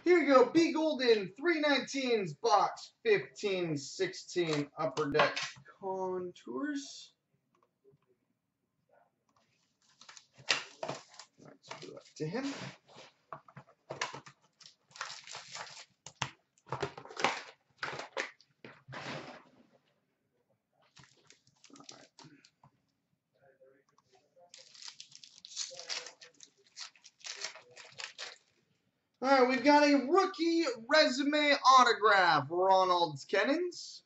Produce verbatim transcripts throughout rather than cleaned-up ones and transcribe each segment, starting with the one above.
Here you go, BGolden three nineteens box fifteen sixteen upper deck contours. Let's put that to him. All right, we've got a rookie resume autograph, Ronald Kennens.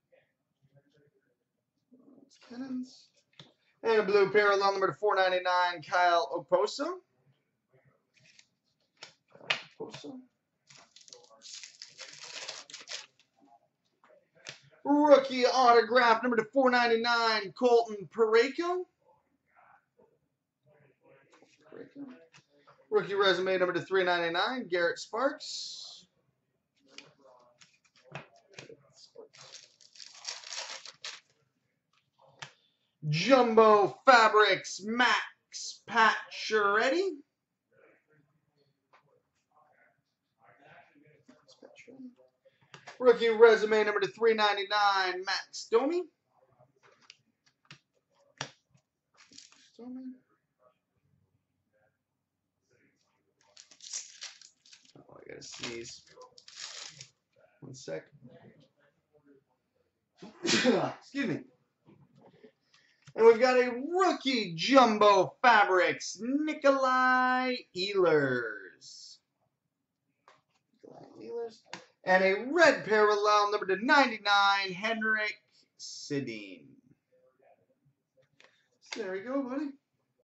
Kennens. And a blue parallel number to four ninety-nine, Kyle Oposo. Oposo. Rookie autograph number to four ninety-nine, Colton Parayko. Rookie resume number to three ninety-nine, Garrett Sparks. Jumbo Fabrics Max Pacioretty. Rookie resume number to three ninety-nine, Max Domi. Domi. Oh, I gotta sneeze. One sec. Excuse me. And we've got a rookie Jumbo Fabrics, Nikolai Ehlers. Nikolai Ehlers. And a red parallel number to ninety-nine, Henrik Sedin. There we go, buddy.